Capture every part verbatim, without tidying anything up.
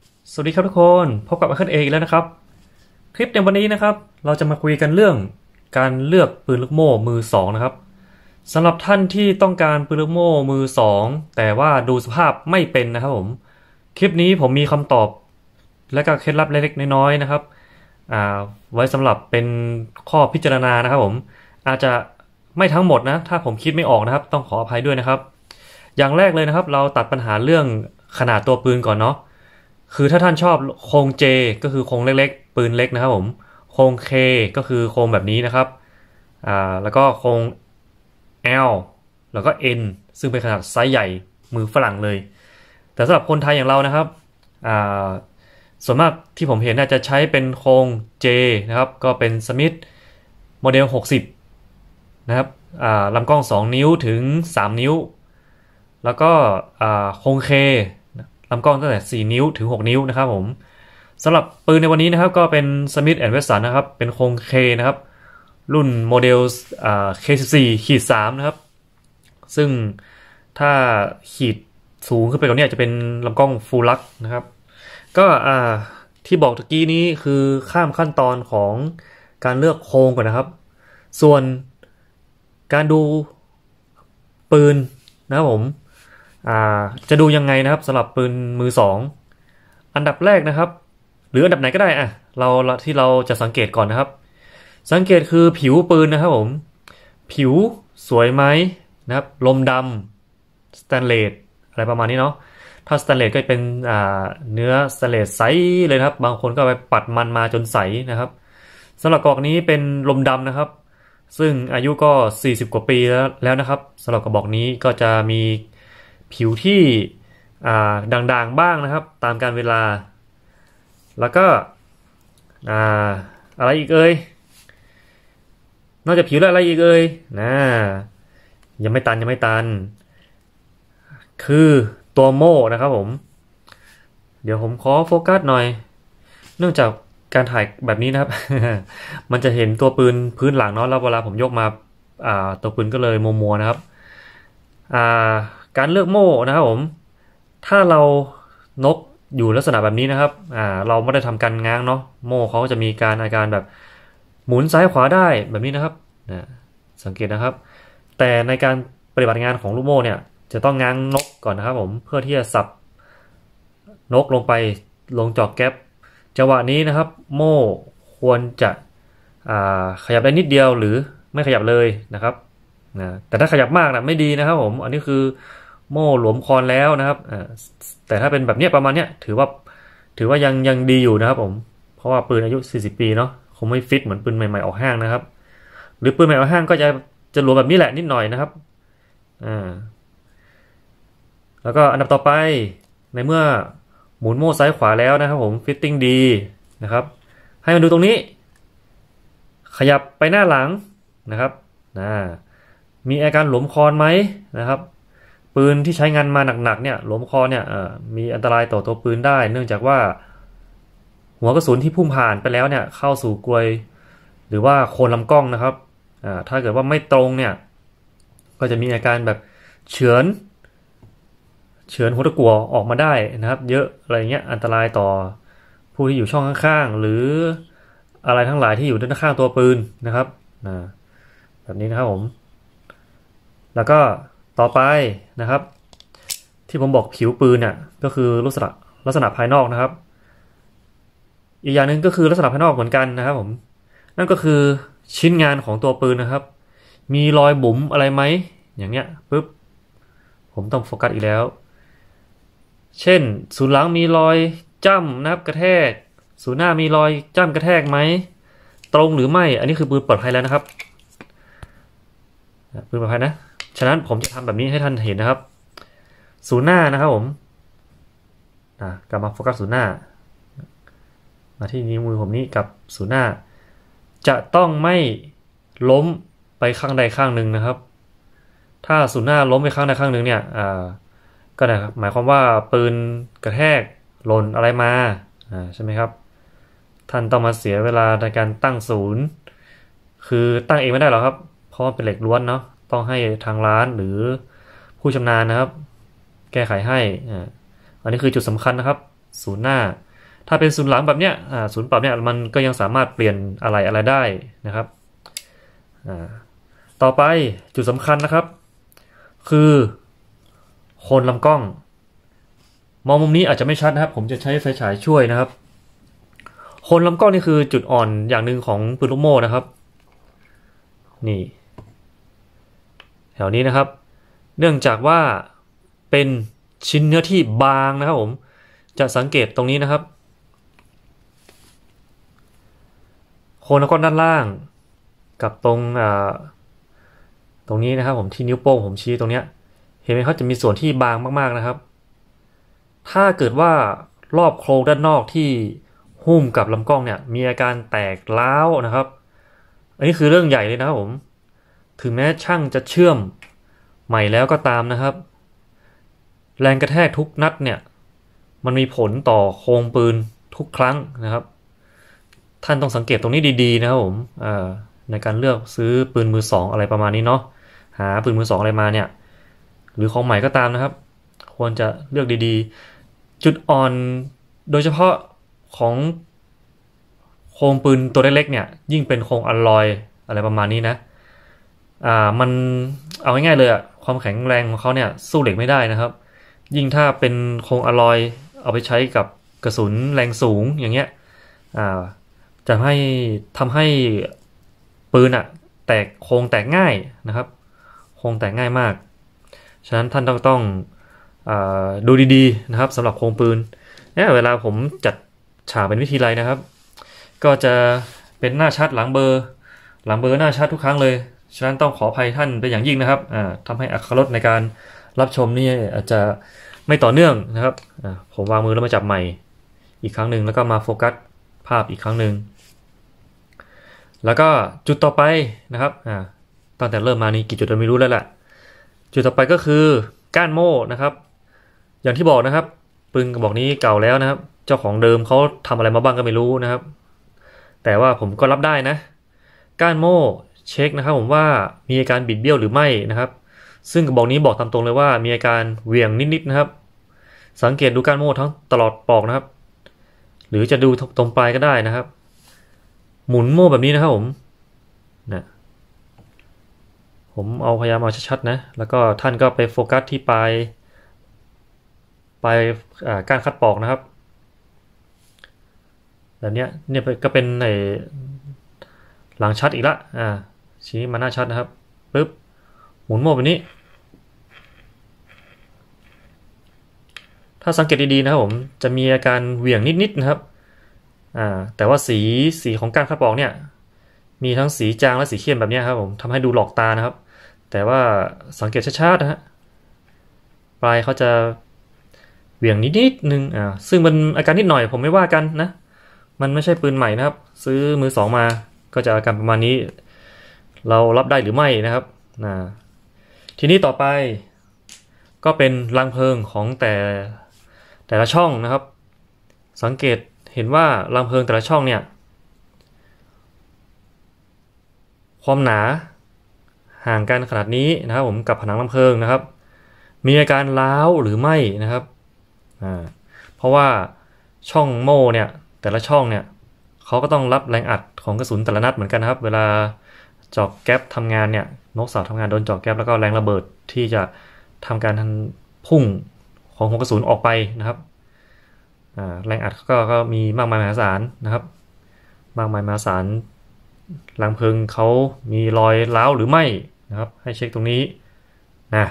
สวัสดีครับทุกคนพบกับอาเคิลเออีกแล้วนะครับคลิปในวันนี้นะครับเราจะมาคุยกันเรื่องการเลือกปืนลูกโม่มือสองนะครับสำหรับท่านที่ต้องการปืนลูกโม่มือสองแต่ว่าดูสภาพไม่เป็นนะครับผมคลิปนี้ผมมีคำตอบและก็เคล็ดลับเล็กๆน้อยๆนะครับอ่าไว้สำหรับเป็นข้อพิจารณานะครับผมอาจจะไม่ทั้งหมดนะถ้าผมคิดไม่ออกนะครับต้องขออภัยด้วยนะครับอย่างแรกเลยนะครับเราตัดปัญหาเรื่องขนาดตัวปืนก่อนเนาะ คือถ้าท่านชอบโครง J ก็คือโครงเล็กๆปืนเล็กนะครับผมโครง K ก็คือโครงแบบนี้นะครับอ่าแล้วก็โครง L แล้วก็ N ซึ่งเป็นขนาดไซส์ใหญ่มือฝรั่งเลยแต่สำหรับคนไทยอย่างเรานะครับอ่าส่วนมากที่ผมเห็นน่าจะใช้เป็นโครง J นะครับก็เป็นสมิธโมเดลหกสิบนะครับอ่าลำกล้องสองนิ้วถึงสามนิ้วแล้วก็อ่าโครง Kลำกล้องตั้งแต่สี่นิ้วถึงหกนิ้วนะครับผมสำหรับปืนในวันนี้นะครับก็เป็น Smith แอนด์ Wesson นะครับเป็นโครง K นะครับรุ่นโมเดลอ่า เค สิบสี่ ขีด สามนะครับซึ่งถ้าขีดสูงขึ้นไปกว่านี้จะเป็นลำกล้อง Full Lux นะครับก็อ่าที่บอกตะกี้นี้คือข้ามขั้นตอนของการเลือกโครงก่อนนะครับส่วนการดูปืนนะครับผมอ่าจะดูยังไงนะครับสำหรับปืนมือสองอันดับแรกนะครับหรืออันดับไหนก็ได้อะเราที่เราจะสังเกตก่อนนะครับสังเกตคือผิวปืนนะครับผมผิวสวยไหมนะครับลมดำสแตนเลสอะไรประมาณนี้เนาะถ้าสแตนเลสก็เป็นอ่าเนื้อสแตนเลสใสเลยครับบางคนก็ไปปัดมันมาจนใสนะครับสำหรับกระบอกนี้เป็นลมดำนะครับซึ่งอายุก็สี่สิบกว่าปีแล้วแล้วนะครับสำหรับกระบอกนี้ก็จะมีผิวที่อ่าด่างๆบ้างนะครับตามการเวลาแล้วก็อ่าอะไรอีกเอ่ยนอกจากผิวแล้วอะไรอีกเอ่ยนะยังไม่ตันยังไม่ตันคือตัวโม่นะครับผมเดี๋ยวผมขอโฟกัสหน่อยเนื่องจากการถ่ายแบบนี้นะครับ มันจะเห็นตัวปืนพื้นหลังเนาะแล้วเวลาผมยกมาอ่าตัวปืนก็เลยมัวๆนะครับอ่าการเลือกโม่นะครับผมถ้าเรานกอยู่ลักษณะแบบนี้นะครับอ่าเราไม่ได้ทำการง้างเนาะโม่เขาจะมีการอาการแบบหมุนซ้ายขวาได้แบบนี้นะครับนะสังเกตนะครับแต่ในการปฏิบัติงานของลูกโม่เนี่ยจะต้องง้างนกก่อนนะครับผมเพื่อที่จะสับนกลงไปลงจอกแก๊ปจังหวะนี้นะครับโม่ควรจะอ่าขยับได้นิดเดียวหรือไม่ขยับเลยนะครับนะแต่ถ้าขยับมากนะไม่ดีนะครับผมอันนี้คือโม่หลวมคอนแล้วนะครับแต่ถ้าเป็นแบบเนี้ยประมาณเนี้ยถือว่าถือว่ายังยังดีอยู่นะครับผมเพราะว่าปืนอายุสี่สิบปีเนาะคงไม่ฟิตเหมือนปืนใหม่ๆออกห้างนะครับหรือปืนใหม่ออกห้างก็จะจะหลวมแบบนี้แหละนิดหน่อยนะครับอ่าแล้วก็อันดับต่อไปในเมื่อหมุนโม่ซ้ายขวาแล้วนะครับผมฟิตติ้งดีนะครับให้มาดูตรงนี้ขยับไปหน้าหลังนะครับนะมีอาการหลวมคอนไหมนะครับปืนที่ใช้งานมาหนักๆเนี่ยหลวมคอเนี่ยมีอันตรายต่อตัวปืนได้เนื่องจากว่าหัวกระสุนที่พุ่งผ่านไปแล้วเนี่ยเข้าสู่กลวยหรือว่าโคนลำกล้องนะครับถ้าเกิดว่าไม่ตรงเนี่ยก็จะมีอาการแบบเฉือนเฉือนหัวตะกั่วออกมาได้นะครับเยอะอะไรเงี้ยอันตรายต่อผู้ที่อยู่ช่องข้างๆหรืออะไรทั้งหลายที่อยู่ด้านข้างตัวปืนนะครับแบบนี้นะครับผมแล้วก็ต่อไปนะครับที่ผมบอกผิวปืนเนี่ยก็คือลักษณะลักษณะภายนอกนะครับอีกอย่างหนึ่งก็คือลักษณะภายนอกเหมือนกันนะครับผมนั่นก็คือชิ้นงานของตัวปืนนะครับมีรอยบุ๋มอะไรไหมอย่างเงี้ยปุ๊บผมต้องโฟกัสอีกแล้วเช่นศูนย์หลังมีรอยจ้ำนะครับกระแทกศูนย์หน้ามีรอยจ้ำกระแทกไหมตรงหรือไม่อันนี้คือปืนปลอดภัยแล้วนะครับปืนปลอดภัยนะฉะนั้นผมจะทำแบบนี้ให้ท่านเห็นนะครับศูนย์หน้านะครับผมกลับมาโฟกัสศูนย์หน้ามาที่นิ้วมือผมนี้กับศูนย์หน้าจะต้องไม่ล้มไปข้างใดข้างหนึ่งนะครับถ้าศูนย์หน้าล้มไปข้างใดข้างหนึ่งเนี่ยก็หมายความว่าปืนกระแทกหล่นอะไรมาใช่ไหมครับท่านต้องมาเสียเวลาในการตั้งศูนย์คือตั้งเองไม่ได้หรอกครับเพราะเป็นเหล็กล้วนเนาะต้องให้ทางร้านหรือผู้ชำนาญนะครับแก้ไขให้อันนี้คือจุดสำคัญนะครับศูนย์หน้าถ้าเป็นศูนย์หลังแบบเนี้ยศูนย์ปรับเนี่ยมันก็ยังสามารถเปลี่ยนอะไรอะไรได้นะครับต่อไปจุดสำคัญนะครับคือโคนลำกล้องมองมุมนี้อาจจะไม่ชัดนะครับผมจะใช้ไฟฉายช่วยนะครับโคนลำกล้องนี่คือจุดอ่อนอย่างหนึ่งของปืนลูกโม่นะครับนี่แถวนี้นะครับเนื่องจากว่าเป็นชิ้นเนื้อที่บางนะครับผมจะสังเกตตรงนี้นะครับโคนลำกล้องด้านล่างกับตรงอ่าตรงนี้นะครับผมที่นิ้วโป้งผมชี้ตรงเนี้ยเห็นไหมครับจะมีส่วนที่บางมากๆนะครับถ้าเกิดว่ารอบโครงด้านนอกที่หุ้มกับลำกล้องเนี่ยมีอาการแตกร้าวนะครับอันนี้คือเรื่องใหญ่เลยนะครับผมถึงแม้ช่างจะเชื่อมใหม่แล้วก็ตามนะครับแรงกระแทกทุกนัดเนี่ยมันมีผลต่อโครงปืนทุกครั้งนะครับท่านต้องสังเกตตรงนี้ดีๆนะครับผมในการเลือกซื้อปืนมือสองอะไรประมาณนี้เนาะหาปืนมือสองอะไรมาเนี่ยหรือของใหม่ก็ตามนะครับควรจะเลือกดีๆจุดอ่อนโดยเฉพาะของโครงปืนตัวเล็กๆเนี่ยยิ่งเป็นโครงอลลอยอะไรประมาณนี้นะอ่ามันเอาง่ายๆเลยอะความแข็งแรงของเขาเนี่ยสู้เหล็กไม่ได้นะครับยิ่งถ้าเป็นโครงอลลอยเอาไปใช้กับกระสุนแรงสูงอย่างเงี้ยอ่าจะให้ทำให้ปืนอะแตกโครงแตกง่ายนะครับโครงแตกง่ายมากฉะนั้นท่านต้องต้องดูดีๆนะครับสำหรับโครงปืนเนี่ยเวลาผมจัดฉากเป็นวิธีไรนะครับก็จะเป็นหน้าชัดหลังเบอร์หลังเบอร์หน้าชัดทุกครั้งเลยฉะนั้นต้องขออภัยท่านเป็นอย่างยิ่งนะครับทำให้อรรถรสในการรับชมนี่อาจจะไม่ต่อเนื่องนะครับผมวางมือแล้วมาจับใหม่อีกครั้งหนึ่งแล้วก็มาโฟกัสภาพอีกครั้งหนึ่งแล้วก็จุดต่อไปนะครับตั้งแต่เริ่มมานี่กี่จุดเราไม่รู้แล้วแหละจุดต่อไปก็คือก้านโม่นะครับอย่างที่บอกนะครับปืนกระบอกนี้เก่าแล้วนะครับเจ้าของเดิมเขาทำอะไรมาบ้างก็ไม่รู้นะครับแต่ว่าผมก็รับได้นะก้านโม่เช็คนะครับผมว่ามีอาการบิดเบี้ยวหรือไม่นะครับซึ่งกระบอกนี้บอกตามตรงเลยว่ามีอาการเหวี่ยงนิดๆนะครับสังเกตดูก้านโม่ทั้งตลอดปอกนะครับหรือจะดูตรงปลายก็ได้นะครับหมุนโม่แบบนี้นะครับผมนะผมเอาพยายามเอาชัดๆนะแล้วก็ท่านก็ไปโฟกัสที่ปลายปลายก้านคัดปอกนะครับแบบนี้เนี่ยก็เป็นในหลังชัดอีกละอ่าชี้มาหน้าชัดนะครับปึ๊บหมุนโม่แบบนี้ถ้าสังเกตดีๆนะครับผมจะมีอาการเหวี่ยงนิดๆนะครับอ่าแต่ว่าสีสีของก้านคัดปอกเนี่ยมีทั้งสีจางและสีเข้มแบบนี้ครับผมทำให้ดูหลอกตานะครับแต่ว่าสังเกตชัดๆนะฮะปลายเขาจะเหวี่ยงนิดๆนึงอ่าซึ่งมันอาการนิดหน่อยผมไม่ว่ากันนะมันไม่ใช่ปืนใหม่นะครับซื้อมือสองมาก็จะอาการประมาณนี้เรารับได้หรือไม่นะครับนะทีนี้ต่อไปก็เป็นรังเพลิงของแต่แต่ละช่องนะครับสังเกตเห็นว่ารังเพลิงแต่ละช่องเนี่ยความหนาห่างกันขนาดนี้นะครับผมกับผนังรังเพลิงนะครับมีอาการร้าวหรือไม่นะครับอ่าเพราะว่าช่องโม่เนี่ยแต่ละช่องเนี่ยเขาก็ต้องรับแรงอัดของกระสุนแต่ละนัดเหมือนกันนะครับเวลาเจาะแก๊ปทำงานเนี่ยนกสาวทำงานโดนเจาะแก๊ปแล้วก็แรงระเบิดที่จะทำการทันพุ่งของหัวกระสุนออกไปนะครับแรงอัดก็ก็มีมากมายมหาศาลนะครับมากมายมหาศาลรังเพลิงเขามีรอยร้าวหรือไม่นะครับให้เช็คตรงนี้นะ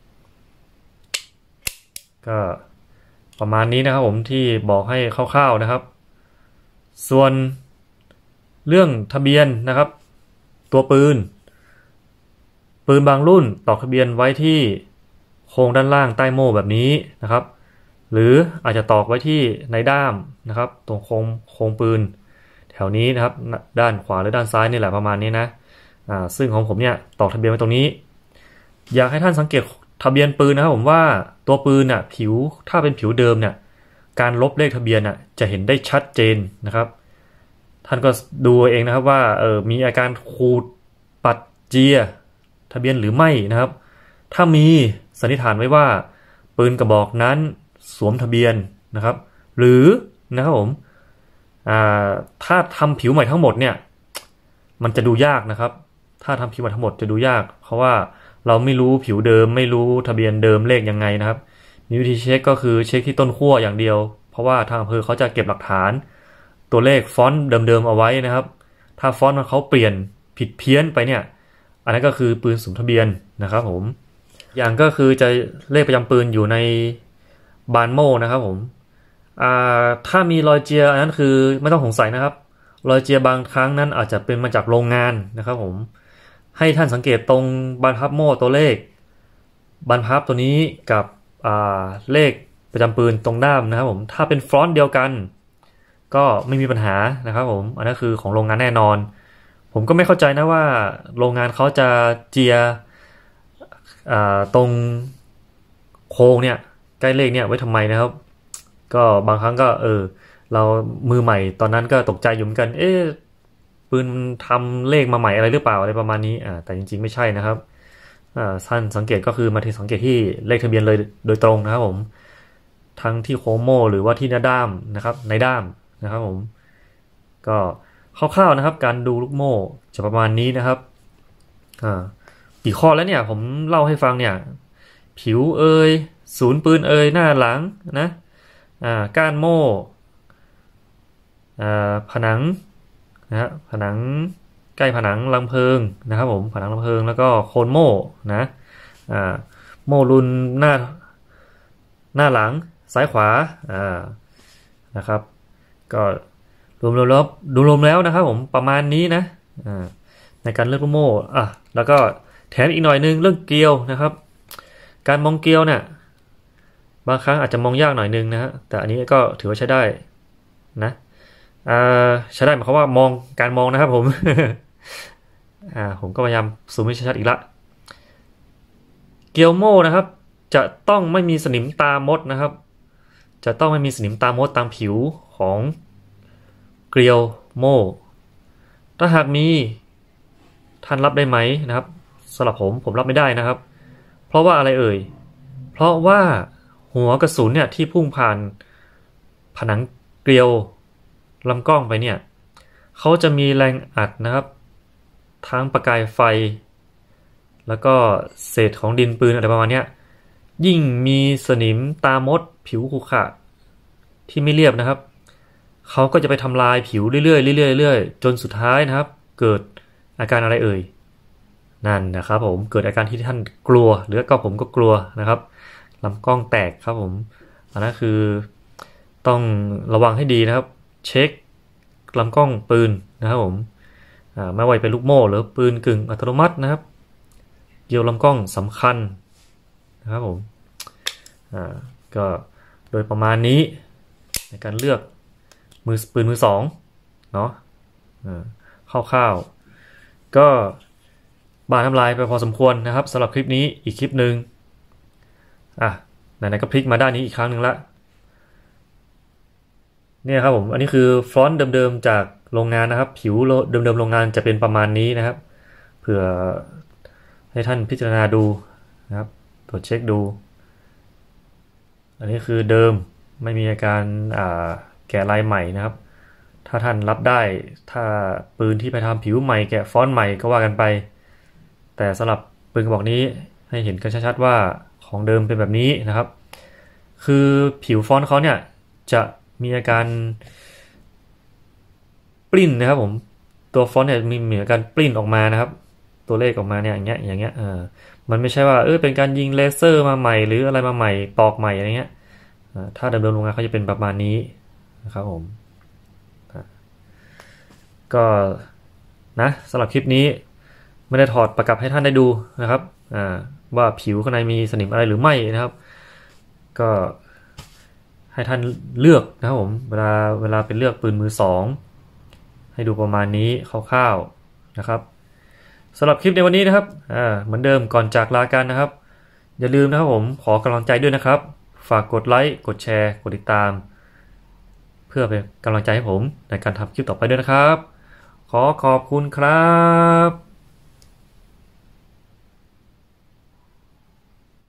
ก็ประมาณนี้นะครับผมที่บอกให้คร่าวๆนะครับส่วนเรื่องทะเบียนนะครับตัวปืนปืนบางรุ่นตอกทะเบียนไว้ที่โครงด้านล่างใต้โม่แบบนี้นะครับหรืออาจจะตอกไว้ที่ในด้ามนะครับตรงโครงโครงปืนแถวนี้นะครับด้านขวาหรือด้านซ้ายนี่แหละประมาณนี้นะอ่าซึ่งของผมเนี่ยตอกทะเบียนไว้ตรงนี้อยากให้ท่านสังเกตทะเบียนปืนนะครับผมว่าตัวปืนน่ะผิวถ้าเป็นผิวเดิมเนี่ยการลบเลขทะเบียนน่ะจะเห็นได้ชัดเจนนะครับท่านก็ดูเองนะครับว่าเออมีอาการขูดปัดเจียทะเบียนหรือไม่นะครับถ้ามีสันนิษฐานไว้ว่าปืนกระบอกนั้นสวมทะเบียนนะครับหรือนะครับผมถ้าทำผิวใหม่ทั้งหมดเนี่ยมันจะดูยากนะครับถ้าทำผิวใหม่ทั้งหมดจะดูยากเพราะว่าเราไม่รู้ผิวเดิมไม่รู้ทะเบียนเดิมเลขยังไงนะครับมีวิธีเช็คก็คือเช็คที่ต้นขั้วอย่างเดียวเพราะว่าทางอำเภอเขาจะเก็บหลักฐานตัวเลขฟอนต์เดิมๆเอาไว้นะครับถ้าฟอนต์มันเขาเปลี่ยนผิดเพี้ยนไปเนี่ยอันนั้นก็คือปืนสุ่มทะเบียนนะครับผมอย่างก็คือจะเลขประจำปืนอยู่ในบานโม่นะครับผมถ้ามีรอยเจียอันนั้นคือไม่ต้องสงสัยนะครับรอยเจียบางครั้งนั้นอาจจะเป็นมาจากโรงงานนะครับผมให้ท่านสังเกตตรงบานพับโม่ตัวเลขบานพับตัวนี้กับเลขประจำปืนตรงด้ามนะครับผมถ้าเป็นฟอนต์เดียวกันก็ไม่มีปัญหานะครับผมอันนั้นคือของโรงงานแน่นอนผมก็ไม่เข้าใจนะว่าโรงงานเขาจะเจียตรงโค้งเนี่ยใกล้เลขเนี่ยไว้ทำไมนะครับก็บางครั้งก็เออเรามือใหม่ตอนนั้นก็ตกใจอยู่เหมือนกันเอ๊ะปืนทำเลขมาใหม่อะไรหรือเปล่าอะไรประมาณนี้อ่าแต่จริงๆไม่ใช่นะครับอ่าท่านสังเกตก็คือมาที่สังเกตที่เลขทะเบียนเลยโดยตรงนะครับผมทั้งที่โคโมหรือว่าที่หน้าด้ามนะครับในด้ามนะครับผมก็คร่าวๆนะครับการดูลูกโม่จะประมาณนี้นะครับอ่ากี่ข้อแล้วเนี่ยผมเล่าให้ฟังเนี่ยผิวเอยศูนย์ปืนเอยหน้าหลังนะอ่าก้านโม่อ่าผนังนะฮะผนังใกล้ผนังลำเพลิงนะครับผมผนังลำเพลิงแล้วก็โคนโม่นะอ่าโม่รุนหน้าหน้าหลังซ้ายขวาอ่านะครับก็รวมๆแล้วดูรวมแล้วนะครับผมประมาณนี้นะอ่าในการเลือกลูกโม่อ่ะแล้วก็แถมอีกหน่อยนึงเรื่องเกลียวนะครับการมองเกลียวเนี่ยบางครั้งอาจจะมองยากหน่อยนึงนะฮะแต่อันนี้ก็ถือว่าใช้ได้นะอ่าใช้ได้หมายความว่ามองการมองนะครับผม อ่าผมก็พยายามซูมให้ชัดๆอีกละเกลียวโม่นะครับจะต้องไม่มีสนิมตามดนะครับจะต้องไม่มีสนิมตามดตามผิวของเกลียวโม่ถ้าหากมีท่านรับได้ไหมนะครับสำหรับผมผมรับไม่ได้นะครับเพราะว่าอะไรเอ่ยเพราะว่าหัวกระสุนเนี่ยที่พุ่งผ่านผนังเกลียวลำกล้องไปเนี่ยเขาจะมีแรงอัดนะครับทั้งประกายไฟแล้วก็เศษของดินปืนอะไรประมาณนี้ยิ่งมีสนิมตามดผิวขรุขระที่ไม่เรียบนะครับเขาก็จะไปทำลายผิวเรื่อยๆเรื่อยๆเรื่อยๆจนสุดท้ายนะครับเกิดอาการอะไรเอ่ยนั่นนะครับผมเกิดอาการที่ท่านกลัวหรือก็ผมก็กลัวนะครับลำกล้องแตกครับผมอันนั้นคือต้องระวังให้ดีนะครับเช็คลำกล้องปืนนะครับผมไม่ว่าเป็นลูกโม่หรือปืนกึ่งอัตโนมัตินะครับเกี่ยวลำกล้องสำคัญนะครับผมก็โดยประมาณนี้ในการเลือกมือปืนมือสองเนาะคร่าวๆก็บานทำลายไปพอสมควรนะครับสำหรับคลิปนี้อีกคลิปหนึ่งอ่ะไหนๆก็พลิกมาด้านนี้อีกครั้งหนึ่งละเนี่ยครับผมอันนี้คือฟอนต์เดิมๆจากโรงงานนะครับผิวเดิมๆโรงงานจะเป็นประมาณนี้นะครับเผื่อให้ท่านพิจารณาดูนะครับตรวจเช็คดูอันนี้คือเดิมไม่มีอาการอ่าแกะลายใหม่นะครับถ้าท่านรับได้ถ้าปืนที่ไปทำผิวใหม่แกะฟอนต์ใหม่ก็ว่ากันไปแต่สำหรับปืนกระบอกนี้ให้เห็นกันชัดๆว่าของเดิมเป็นแบบนี้นะครับคือผิวฟอนต์เขาเนี่ยจะมีอาการปลิ้นนะครับผมตัวฟอนต์เนี่ยมีมีอาการปลิ้นออกมานะครับตัวเลขออกมาเนี่ยอย่างเงี้ยอย่างเงี้ยเออมันไม่ใช่ว่าเออเป็นการยิงเลเซอร์มาใหม่หรืออะไรมาใหม่ตอกใหม่อะไรเงี้ยถ้าเดิมๆโรงงานเขาจะเป็นประมาณนี้นะครับผมก็นะสำหรับคลิปนี้ไม่ได้ถอดประกับให้ท่านได้ดูนะครับว่าผิวข้างในมีสนิมอะไรหรือไม่นะครับก็ให้ท่านเลือกนะครับผมเวลาเวลาเป็นเลือกปืนมือสองให้ดูประมาณนี้คร่าวๆนะครับสำหรับคลิปในวันนี้นะครับเหมือนเดิมก่อนจากลากันนะครับอย่าลืมนะครับผมขอกำลังใจด้วยนะครับฝากกดไลค์กดแชร์กดติดตามเพื่อเป็นกำลังใจให้ผมในการทำคลิปต่อไปด้วยนะครับขอขอบคุณครับ